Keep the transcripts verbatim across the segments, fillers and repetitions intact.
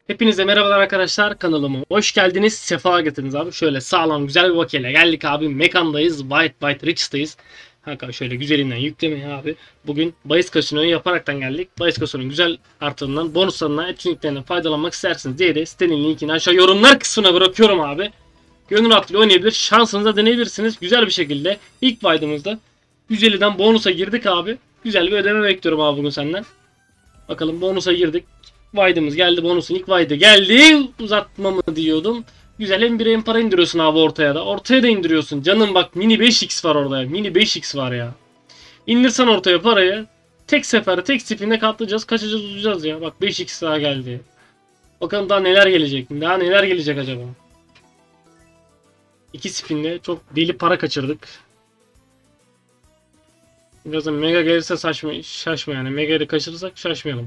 Hepinize merhabalar arkadaşlar, kanalıma hoş geldiniz, sefa getirdiniz abi. Şöyle sağlam güzel bir vakiyle geldik abi, mekandayız, White White Rich'teyiz. Kanka şöyle güzelinden yüklemeye abi. Bugün bahis kasinoyu yaparaktan geldik. Bahis kasinonun güzel artılarından, bonuslarından, etkinliklerinden faydalanmak isterseniz diye de sitenin linkini aşağı yorumlar kısmına bırakıyorum abi. Gönül rahatlığıyla oynayabilir, şansınıza deneyebilirsiniz güzel bir şekilde. İlk vaydımızda yüz elliden bonusa girdik abi. Güzel bir ödeme bekliyorum abi bugün senden. Bakalım bonusa girdik. Vaydımız geldi, bonusun ilk vaydı geldi. Uzatma mı diyordum. Güzel, hem bir hem para indiriyorsun abi ortaya da. Ortaya da indiriyorsun. Canım bak, mini beş x var orada. Mini beş x var ya. İndirsen ortaya parayı. Tek seferde tek spinde katlayacağız. Kaçacağız, uzayacağız ya. Bak beş x daha geldi. Bakalım daha neler gelecek. Daha neler gelecek acaba. İki spinde çok deli para kaçırdık. Birazdan mega gelirse saçma, şaşma yani. Mega'yı kaçırırsak şaşmayalım.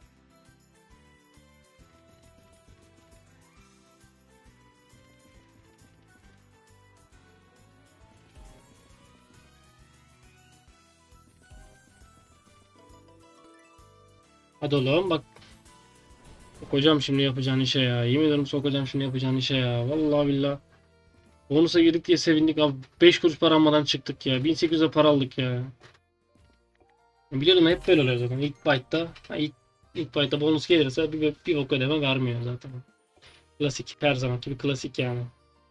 Hadi oğlum bak. Sokacağım şimdi yapacağın işe ya. Yemin ederim sokacağım şimdi yapacağın işe ya. Vallahi billahi. Bonusa girdik diye sevindik abi. beş kuruş para almadan çıktık ya. bin sekiz yüze para aldık ya. Biliyordum, hep böyle oluyor zaten. İlk byte'da, ha, ilk, ilk byte'da bonus gelirse bir, bir bok ödeme vermiyor zaten. Klasik. Her zamanki bir klasik yani.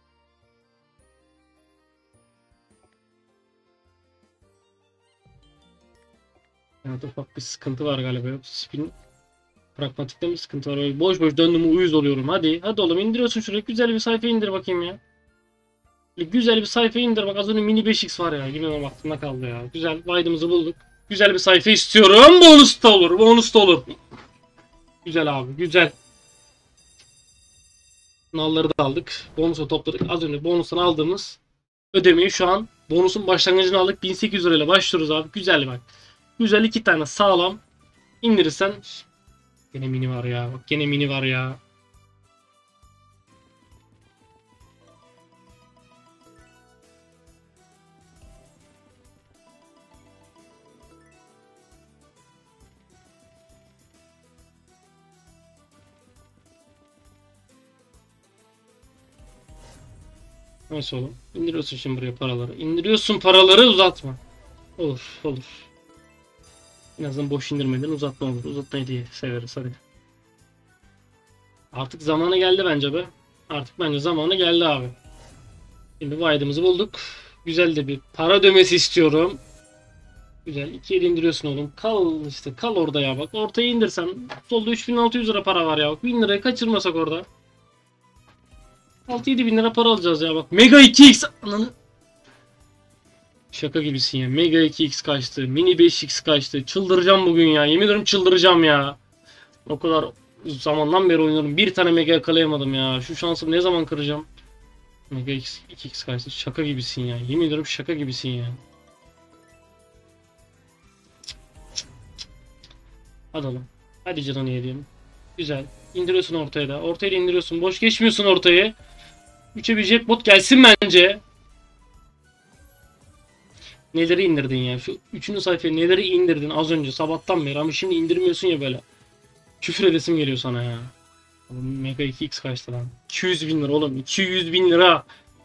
Yani ufak bir sıkıntı var galiba. Spin pragmatikte mi sıkıntı var? Öyle boş boş döndüm, uyuz oluyorum. Hadi. Hadi oğlum, indiriyorsun şuraya. Güzel bir sayfa indir bakayım ya. Güzel bir sayfa indir bak, az önce mini beş x var ya. Yine aklımda kaldı ya. Güzel. Vaydımızı bulduk. Güzel bir sayfa istiyorum. Bonus da olur. Bonus da olur. Güzel abi. Güzel. Nalları da aldık. Bonusu topladık. Az önce bonustan aldığımız ödemeyi şu an bonusun başlangıcını aldık. bin sekiz yüz lirayla başlıyoruz abi. Güzel bak. Güzel, iki tane sağlam indirirsen. Gene mini var ya. Bak gene mini var ya. Nasıl oğlum? İndiriyorsun şimdi buraya paraları. İndiriyorsun paraları, uzatma. Olur, olur. En azından boş indirmeden uzatma olur. Uzatmayı diye severiz hadi. Artık zamanı geldi bence be. Artık bence zamanı geldi abi. Şimdi vaydımızı bulduk. Güzel de bir para ödemesi istiyorum. Güzel. ikiye de indiriyorsun oğlum. Kal işte, kal orada ya bak. Ortaya indirsen. Solda üç bin altı yüz lira para var ya bak. bin lirayı kaçırmasak orada. altı yedi bin lira para alacağız ya bak. Mega iki x. Ananı. Şaka gibisin ya. Mega iki x kaçtı. Mini beş x kaçtı. Çıldıracağım bugün ya. Yemin ederim çıldıracağım ya. O kadar zamandan beri oynuyorum. Bir tane mega yakalayamadım ya. Şu şansımı ne zaman kıracağım? Mega X, iki x kaçtı. Şaka gibisin ya. Yemin ediyorum şaka gibisin ya. Hadi oğlum. Hadi canını yediğim. Güzel. İndiriyorsun ortaya da. Ortaya da indiriyorsun. Boş geçmiyorsun ortayı. üçe bir jackpot gelsin bence. Neleri indirdin ya? Şu üçüncü sayfaya neleri indirdin az önce sabahtan beri, ama şimdi indirmiyorsun ya böyle. Küfür edesim geliyor sana ya. Oğlum Mega iki x kaçtı lan? iki yüz bin lira oğlum. iki yüz bin lira.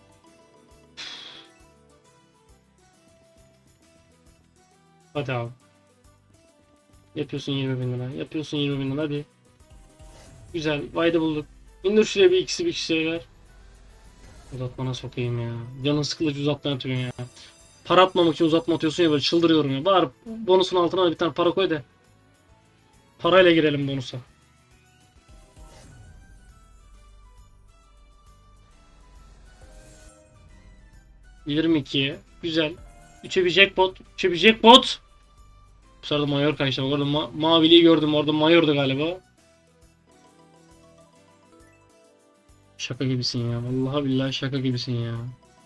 Hadi abi. Yapıyorsun yirmi bin lira. Yapıyorsun yirmi bin lira hadi. Güzel. Vayda bulduk. İndir şuraya bir ikisi bir kişiye ver. Uzatmana sokayım ya. Canın sıkılıcı uzatma atıyorsun ya. Para atmamak için uzatma atıyorsun ya, böyle çıldırıyorum ya. Bari bonusun altına bir tane para koy da. Parayla girelim bonusa. yirmi ikiye. Güzel. üçe bir jackpot. üçe bir jackpot. Bu sırada mayor kaçtı. Orada ma maviliği gördüm. Orada mayordu galiba. Şaka gibisin ya. Vallahi billahi şaka gibisin ya.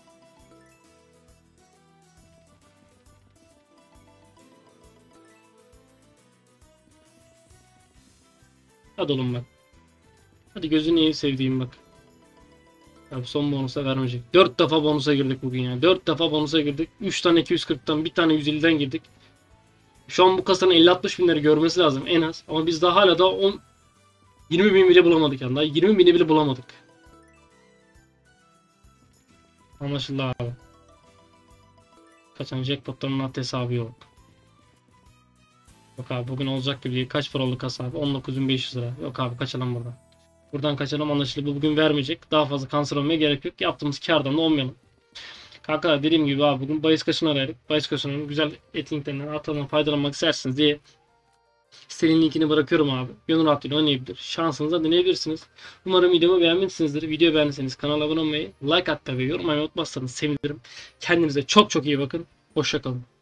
Hadi oğlum bak. Hadi gözünü iyi sevdiğim bak. Abi son bonusa vermeyecek. dört defa bonusa girdik bugün ya. dört defa bonusa girdik. üç tane iki yüz kırktan, bir tane yüz elliden girdik. Şu an bu kasanın elli altmış binleri görmesi lazım en az. Ama biz daha hala da on yirmi bin bile bulamadık yani. Daha yirmi bini bile bulamadık. Anlaşıldı abi. Kaçan jackpotların not hesabı yok. Yok abi bugün olacak gibi değil. Kaç para oldu kasa abi? on dokuz bin beş yüz lira. Yok abi kaçalım buradan. Buradan kaçalım, anlaşıldı. Bu bugün vermeyecek. Daha fazla kanser olmaya gerek yok. Yaptığımız kardan da olmayalım. Kanka dediğim gibi abi bugün bahis kasino arayıp bahis kasonun güzel etkinliklerinden, artılarından faydalanmak isterseniz diye sitenin linkini bırakıyorum abi. Gönül rahatlığıyla oynayabilir. Şansınıza deneyebilirsiniz. Umarım videomu beğenmişsinizdir. Video beğendiyseniz kanala abone olmayı, like atmayı ve yorum yapmayı unutmazsanız sevinirim. Kendinize çok çok iyi bakın. Hoşça kalın.